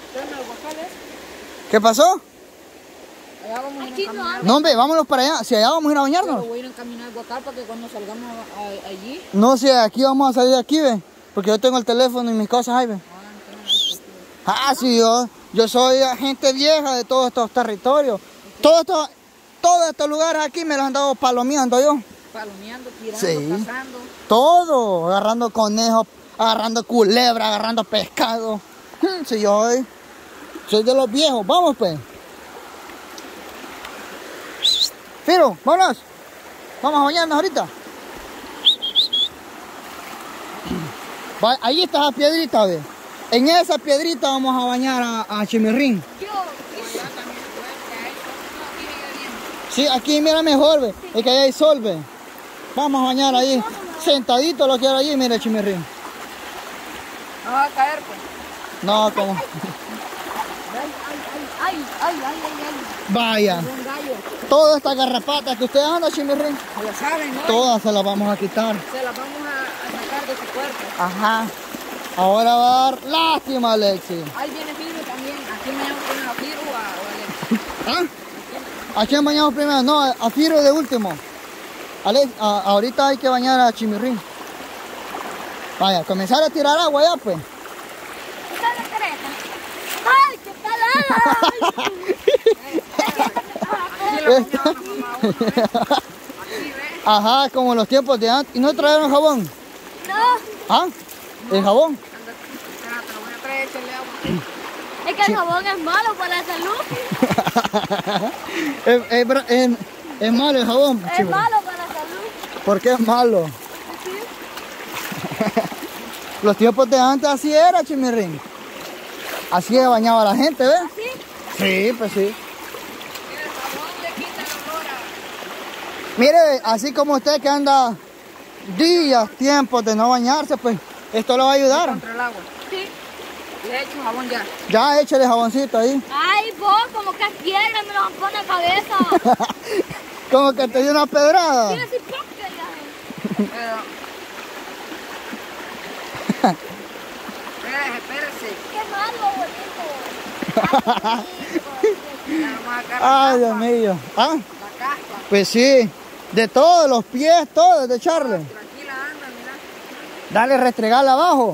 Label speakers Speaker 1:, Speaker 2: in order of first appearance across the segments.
Speaker 1: ¿Qué pasó?
Speaker 2: Allá vamos a ir a caminar.
Speaker 1: No, hombre, vámonos para allá. Si allá vamos a ir a bañarnos.
Speaker 2: Pero voy a ir a caminar al Guacal para que cuando salgamos allí.
Speaker 1: No, si aquí vamos a salir de aquí, ve. Porque yo tengo el teléfono y mis cosas ahí, ve. Ah, sí, yo soy gente vieja de todos estos territorios. Todos estos lugares aquí me los han dado palomeando yo.
Speaker 2: Palomeando, tirando,
Speaker 1: Sí.
Speaker 2: cazando.
Speaker 1: Todo, agarrando conejos, agarrando culebra, agarrando pescado. Sí, yo soy de los viejos. Vamos, pues. Firo, vámonos. Vamos a bañarnos ahorita. Ahí está esa piedrita, ve. En esa piedrita vamos a bañar a Chimirrín. Sí, aquí mira mejor, ve. Es que ahí hay sol, ve. Vamos a bañar ahí. Sentadito lo quiero allí, mira Chimirrín.
Speaker 2: No va a caer, pues.
Speaker 1: No, como.
Speaker 2: Ay.
Speaker 1: Vaya.
Speaker 2: Un gallo.
Speaker 1: Todas estas garrapatas que ustedes andan, Chimirrín,
Speaker 2: Lo saben, ¿no?
Speaker 1: todas se las vamos a quitar.
Speaker 2: Se las vamos a sacar de su cuerpo.
Speaker 1: Ajá. Ahora va a dar lástima, Alexi.
Speaker 2: Ahí viene Firo también. Aquí me llamo primero a Firo o a Alex.
Speaker 1: ¿Ah? ¿A quién bañamos primero? No, a Firo de último. Alex, ahorita hay que bañar a Chimirrín. Vaya, comenzar a tirar agua ya, pues.
Speaker 3: ¡Ay, qué calada!
Speaker 2: Aquí lo bañamos, mamá. Aquí ve.
Speaker 1: Ajá, como los tiempos de antes. ¿Y no trajeron jabón?
Speaker 3: No,
Speaker 1: ¿Ah? ¿El jabón?
Speaker 2: Anda, te lo voy a traer, échale agua.
Speaker 3: es que el jabón es malo para la salud.
Speaker 1: Es malo el jabón.
Speaker 3: Es
Speaker 1: chico.
Speaker 3: malo para la salud.
Speaker 1: ¿Por qué es malo? Los tiempos de antes así era, Chimirrín. Así se bañaba la gente, ¿ves?
Speaker 3: ¿Así?
Speaker 1: Sí, pues sí.
Speaker 2: Mira, el jabón le quita el olor a...
Speaker 1: Mire, así como usted que anda días, tiempos de no bañarse, pues esto le va a ayudar.
Speaker 2: Contra el agua.
Speaker 3: Sí.
Speaker 2: Le he hecho jabón ya.
Speaker 1: Ya échale jaboncito ahí.
Speaker 3: Ay, vos, como que piedra me lo pone en la cabeza.
Speaker 1: Como que te dio una pedrada.
Speaker 3: Quiero decir, ¡pum! Que ya.
Speaker 2: Espérese.
Speaker 3: ¡Qué malo, bonito! Ay,
Speaker 2: Ya vamos a sacar
Speaker 1: Ay,
Speaker 2: la
Speaker 1: Dios
Speaker 2: capa.
Speaker 1: mío. ¿Ah?
Speaker 2: La caspa.
Speaker 1: Pues sí, de todos los pies, todos, de echarle.
Speaker 2: Tranquila anda, mira.
Speaker 1: Dale, restregarla abajo.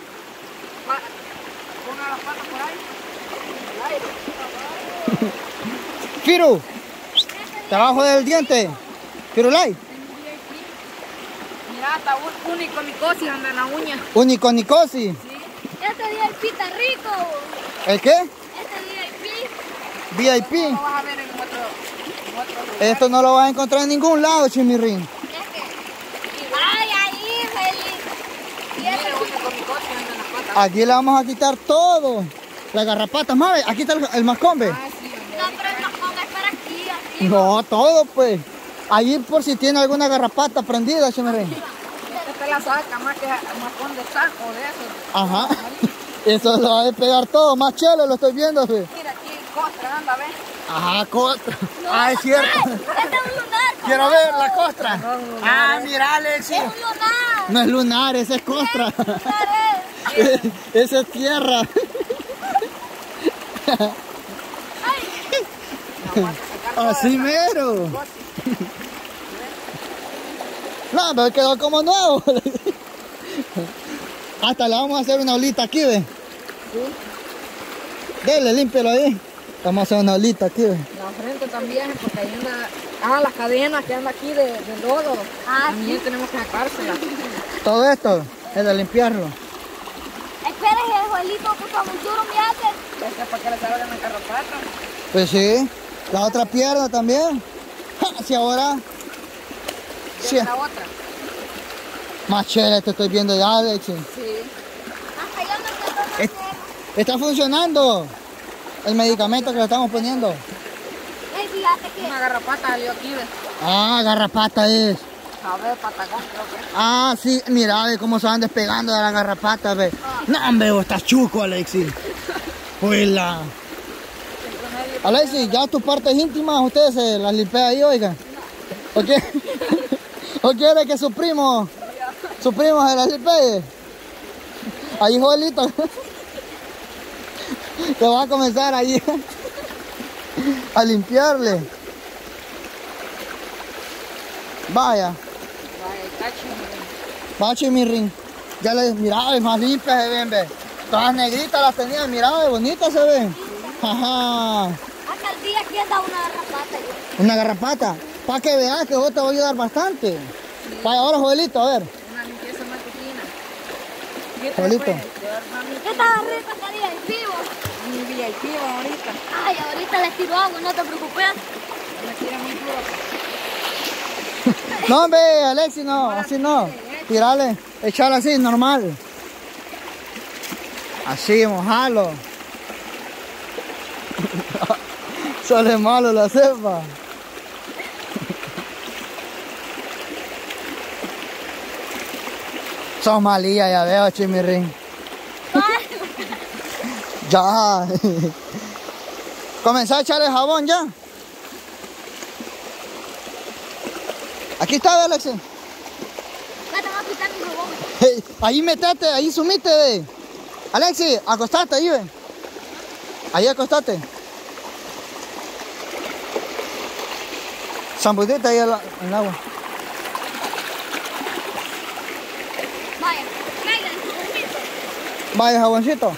Speaker 2: Ponga las patas por ahí. El aire.
Speaker 1: Firu, abajo del diente. Firulay,
Speaker 2: Mira, hasta único micosis anda en la uña.
Speaker 1: uniconicosi.
Speaker 2: Sí.
Speaker 3: este día el pita rico.
Speaker 1: ¿El qué?
Speaker 3: Este día el pi.
Speaker 1: VIP.
Speaker 2: No vas a ver en otro lugar.
Speaker 1: Esto no lo vas a encontrar en ningún lado, Chimirrín.
Speaker 3: Ay, ahí, feliz. Y
Speaker 2: Mira,
Speaker 3: este
Speaker 2: único micosis anda en las patas.
Speaker 1: Aquí le vamos a quitar todo. Las garrapatas, mabe. Aquí está el mascombe.
Speaker 2: Ah, sí, hombre.
Speaker 3: no, pero el mascón es para aquí.
Speaker 1: No, todo pues. Allí por si tiene alguna garrapata prendida, Chimirrín.
Speaker 2: Esta la saca más que más con de saco de eso.
Speaker 1: Ajá. Eso lo va a despegar todo. Más chelo lo estoy viendo, pues.
Speaker 2: Mira aquí, costra, anda, ve.
Speaker 1: Ajá, costra. Ah, es cierto.
Speaker 3: Este es un lunar.
Speaker 1: Quiero ver la costra.
Speaker 2: No, no, no,
Speaker 1: Ah, mira, Alexi.
Speaker 3: Es un lunar.
Speaker 1: No es lunar, esa es costra.
Speaker 3: Lunar
Speaker 1: Esa es tierra. Así mero. No, pero quedó como nuevo. Hasta le vamos a hacer una olita aquí, ve. Dele, límpialo ahí. Vamos a hacer una olita aquí, ve.
Speaker 2: La frente también, porque ahí anda... Ah, las cadenas que anda aquí de lodo. También tenemos que sacárselas.
Speaker 1: Todo esto es de limpiarlo.
Speaker 3: Esperen, el juelito puso muy duro, me hace.
Speaker 2: Este es para que le salgan la garrapata.
Speaker 1: Pues sí. La otra pierna también. Ja, si ahora... Sí.
Speaker 2: La otra.
Speaker 1: Más chévere te estoy viendo ya, Alexi.
Speaker 2: Sí.
Speaker 3: Hasta yo no sé cómo hacer.
Speaker 1: Está funcionando el medicamento que le estamos poniendo.
Speaker 3: Ey, fíjate que
Speaker 2: Una garrapata salió aquí, ¿ves?
Speaker 1: Ah, garrapata es.
Speaker 2: A ver, patagón creo que es.
Speaker 1: Ah, sí, mira, ve cómo se van despegando de la garrapata, ve. No, hombre, vos estás chuco, Alexi. Pues la... Alexi, ya tus partes íntimas ustedes se las limpian ahí, oiga. ¿O qué? ¿O quiere que su primo se las limpie? Ahí, Joelito. Te va a comenzar ahí a limpiarle. Vaya. Bache mi ring. Ya les miraba, es más limpia se ven, ve. Todas negritas las tenía, miraba, bonitas se ven. Ajá.
Speaker 3: Hasta el día que anda una garrapata.
Speaker 1: Una garrapata. Para que veas que vos te voy a ayudar bastante. Vaya, ahora Joelito, a ver.
Speaker 2: Una limpieza matutina.
Speaker 1: Joelito.
Speaker 3: ¿Qué estaba rica esta día? ¿El vivo?
Speaker 2: Mi VIP ahorita.
Speaker 3: Ay, ahorita les tiro agua, no te preocupes.
Speaker 2: Me tira muy duro.
Speaker 1: No, hombre, Alexi, no, así no. Tirale, echarle así, normal. Así, mojalo. Sale malo la cepa. Sos malilla, ya veo, Chimirrín. Ya. Comenzá a echarle jabón ya. Aquí está, Alexi.
Speaker 3: Ya te voy a quitar mi jabón.
Speaker 1: Hey, ahí metete, ahí sumite, ve. Alexi, acostate ahí, ve. Ahí acostate. Zambudite ahí en el agua.
Speaker 3: Vaya, traiga el jaboncito.
Speaker 1: Vaya, jaboncito.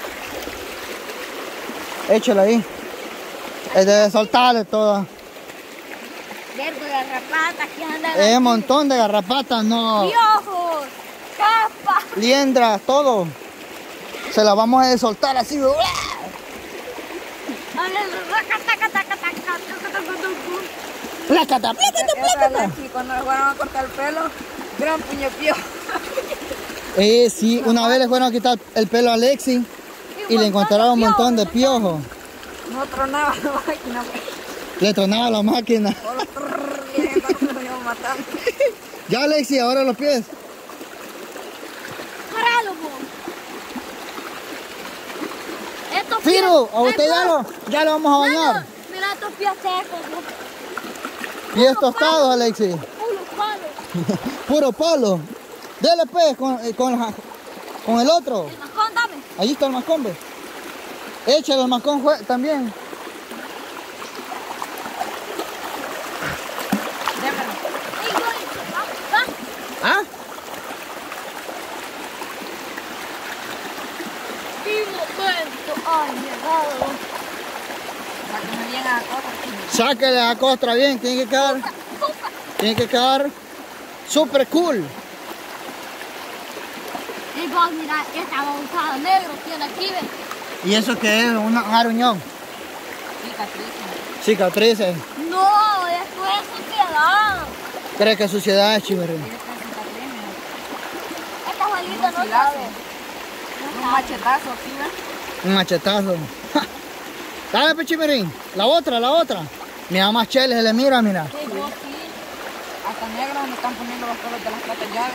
Speaker 1: Échale ahí. Debe soltarle todo.
Speaker 3: Verde garrapatas que andan.
Speaker 1: Un montón de garrapatas, no.
Speaker 3: Piojos, capas.
Speaker 1: Liendras, todo. Se la vamos a soltar así. Plácata, plácata, plácata.
Speaker 2: Y cuando le fueron a cortar el pelo, gran puño piojo.
Speaker 1: Sí, una vez le fueron a quitar el pelo a Alexi y le encontraron un montón de piojos.
Speaker 2: No tronaba la máquina.
Speaker 1: Le tronaba la máquina.
Speaker 2: Solo y entonces lo iba matando.
Speaker 1: Ya, Alexi, ahora los pies.
Speaker 3: Paralo, po. Estos pies.
Speaker 1: Firu, a usted ya lo vamos a bañar.
Speaker 3: Mira estos pies secos.
Speaker 1: Pies tostados, Alexi.
Speaker 3: Puro palo.
Speaker 1: Puro palo. Dele pues con el otro.
Speaker 3: El mascón, dame.
Speaker 1: Ahí está el mascón, ve. Échale el mascón también.
Speaker 2: Démelo.
Speaker 3: Ey, voy. Va.
Speaker 1: ¿Ah?
Speaker 3: Vivo momento. Ay, llegado.
Speaker 2: Para que me lleguen a cosas.
Speaker 1: Sáquele a costra bien, tiene que quedar super cool.
Speaker 3: Y vos, mira, esta babosada negro tiene aquí, ve.
Speaker 1: ¿Y eso qué es? Un aruñón.
Speaker 2: Cicatrices.
Speaker 1: Cicatrices.
Speaker 3: No, esto es suciedad.
Speaker 1: ¿Crees que suciedad es, Chimirrín?
Speaker 3: Esta Juanita no
Speaker 2: Cilazo.
Speaker 3: sabe.
Speaker 2: Un machetazo aquí, ¿ves?
Speaker 1: Un machetazo. Dale, pues, Chimirrín. La otra. Mira, más cheles, se le mira, mira.
Speaker 3: Sí, vos sí.
Speaker 2: Hasta negros me están poniendo los pelos de las patas ya.